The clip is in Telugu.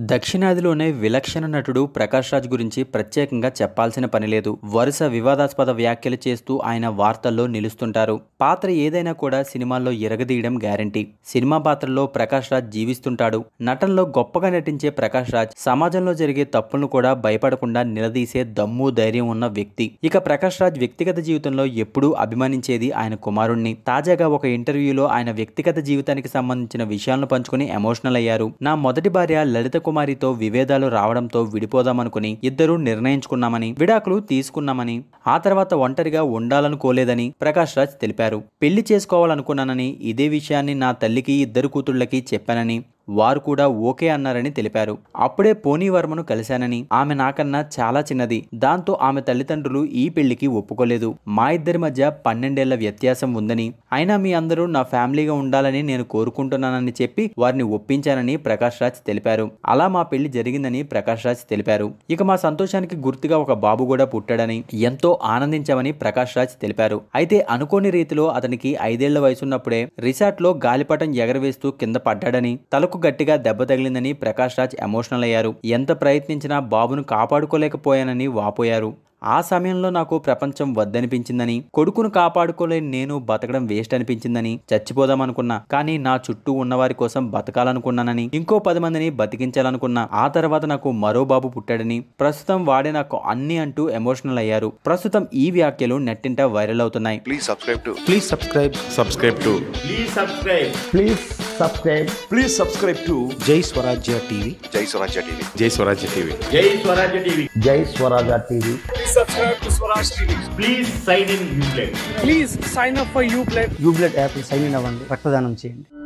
దక్షిణాదిలోనే విలక్షణ నటుడు ప్రకాష్ రాజ్ గురించి ప్రత్యేకంగా చెప్పాల్సిన పనిలేదు. వరుస వివాదాస్పద వ్యాఖ్యలు చేస్తూ ఆయన వార్తల్లో నిలుస్తుంటారు. పాత్ర ఏదైనా కూడా సినిమాల్లో ఎరగదీయడం గ్యారంటీ. సినిమా పాత్రల్లో ప్రకాష్ రాజ్ జీవిస్తుంటాడు. నటనలో గొప్పగా నటించే ప్రకాష్ రాజ్ సమాజంలో జరిగే తప్పులను కూడా భయపడకుండా నిలదీసే దమ్ము ధైర్యం ఉన్న వ్యక్తి. ఇక ప్రకాష్ రాజ్ వ్యక్తిగత జీవితంలో ఎప్పుడూ అభిమానించేది ఆయన కుమారుణ్ణి. తాజాగా ఒక ఇంటర్వ్యూలో ఆయన వ్యక్తిగత జీవితానికి సంబంధించిన విషయాలను పంచుకుని ఎమోషనల్ అయ్యారు. నా మొదటి భార్య లలిత కుమారితో విభేదాలు రావడంతో విడిపోదామనుకుని ఇద్దరూ నిర్ణయించుకున్నామని, విడాకులు తీసుకున్నామని, ఆ తర్వాత ఒంటరిగా ఉండాలనుకోలేదని ప్రకాష్ రాజ్ తెలిపారు. పెళ్లి చేసుకోవాలనుకున్నానని, ఇదే విషయాన్ని నా తల్లికి, ఇద్దరు కూతుళ్లకి చెప్పానని, వారు కూడా ఓకే అన్నారని తెలిపారు. అప్పుడే పోనీ వర్మను కలిశానని, ఆమె నాకన్నా చాలా చిన్నది, దాంతో ఆమె తల్లిదండ్రులు ఈ పెళ్లికి ఒప్పుకోలేదు. మా ఇద్దరి మధ్య 12 ఏళ్ల వ్యత్యాసం ఉందని, అయినా మీ అందరూ నా ఫ్యామిలీగా ఉండాలని నేను కోరుకుంటున్నానని చెప్పి వారిని ఒప్పించానని ప్రకాష్ రాజ్ తెలిపారు. అలా మా పెళ్లి జరిగిందని ప్రకాష్ రాజ్ తెలిపారు. ఇక మా సంతోషానికి గుర్తుగా ఒక బాబు కూడా పుట్టాడని ఎంతో ఆనందించామని ప్రకాష్ రాజ్ తెలిపారు. అయితే అనుకోని రీతిలో అతనికి 5 ఏళ్ల వయసున్నప్పుడే రిసార్ట్ లో గాలిపటం ఎగరవేస్తూ కింద పడ్డాడని, తలకు గట్టిగా దెబ్బ తగిలిందని ప్రకాష్ రాజ్ ఎమోషనల్ అయ్యారు. ఎంత ప్రయత్నించినా బాబును కాపాడుకోలేకపోయానని వాపోయారు. ఆ సమయంలో నాకు ప్రపంచం వద్దనిపించిందని, కొడుకును కాపాడుకోలేని నేను బతకడం వేస్ట్ అనిపించిందని, చచ్చిపోదామనుకున్నా. కానీ నా చుట్టూ ఉన్నవారి కోసం బతకాలనుకున్నానని, ఇంకో 10 మందిని బతికించాలనుకున్నా. ఆ తర్వాత నాకు మరో బాబు పుట్టాడని, ప్రస్తుతం వాడే నాకు అన్ని అంటూ ఎమోషనల్ అయ్యారు. ప్రస్తుతం ఈ వ్యాఖ్యలు నెట్టింట వైరల్ అవుతున్నాయి. Please subscribe to JAISWARAAJYA TV. JAISWARAAJYA TV. JAISWARAAJYA TV. Please subscribe to Swaraajya TV. Please sign in Ublood. Please sign up for Ublood. Ublood app sign in అవ్వండి, రక్తదానం చేయండి.